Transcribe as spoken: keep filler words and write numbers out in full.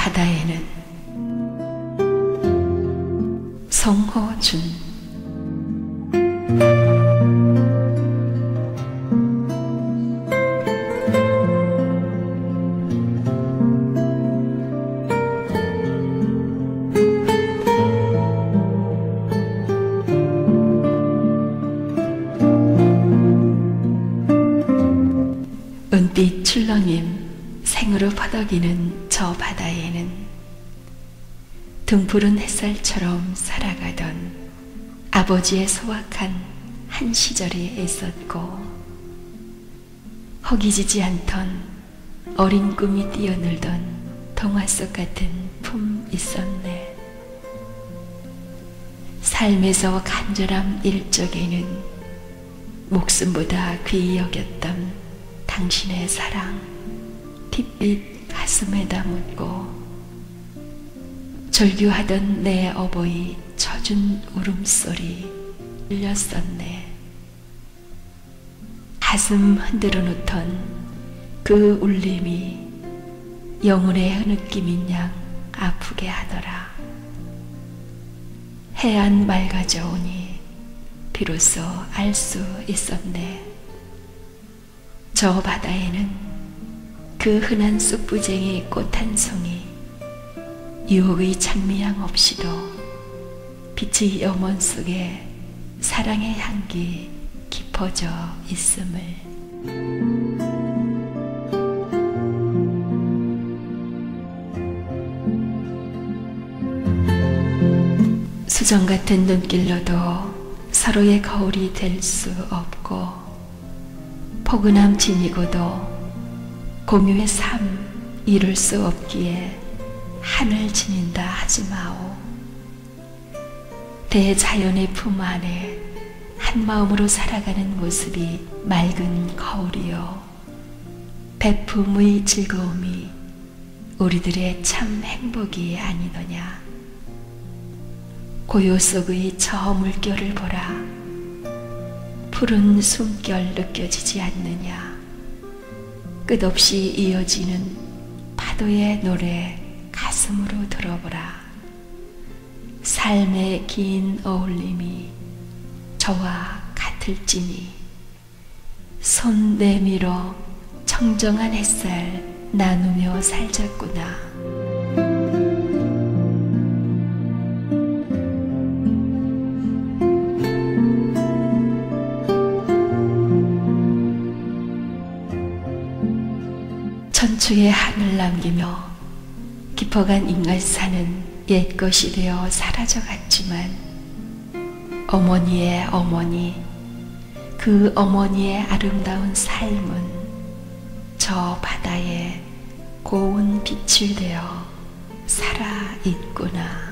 바다에는 송호준. 은빛 출렁임 생으로 퍼덕이는 저 바다에는 등푸른 햇살처럼 살아가던 아버지의 소확한 한 시절이 있었고, 허기지지 않던 어린 꿈이 뛰어놀던 동화 속 같은 품 있었네. 삶에서 간절함 일적에는 목숨보다 귀히 여겼던 당신의 사랑 핏빛 가슴에다 묻고, 절규하던 내 어버이 젖은 울음소리 들렸었네. 가슴 흔들어 놓던 그 울림이 영혼의 흐느낌인 양 아프게 하더라. 해안 맑아져 오니 비로소 알 수 있었네. 저 바다에는 그 흔한 쑥부쟁이 꽃 한 송이 유혹의 장미향 없이도 빛의 염원 속에 사랑의 향기 깊어져 있음을. 수정 같은 눈길로도 서로의 거울이 될 수 없고, 포근함 지니고도 공유의 삶 이룰 수 없기에 하늘 지닌다 하지 마오. 대자연의 품 안에 한 마음으로 살아가는 모습이 맑은 거울이요, 베품의 즐거움이 우리들의 참 행복이 아니더냐. 고요 속의 저 물결을 보라. 푸른 숨결 느껴지지 않느냐. 끝없이 이어지는 파도의 노래 가슴으로 들어보라. 삶의 긴 어울림이 저와 같을지니 손 내밀어 청정한 햇살 나누며 살자꾸나. 천추의 하늘 남기며 깊어간 인갈산은 옛것이 되어 사라져갔지만, 어머니의 어머니, 그 어머니의 아름다운 삶은 저 바다에 고운 빛이 되어 살아있구나.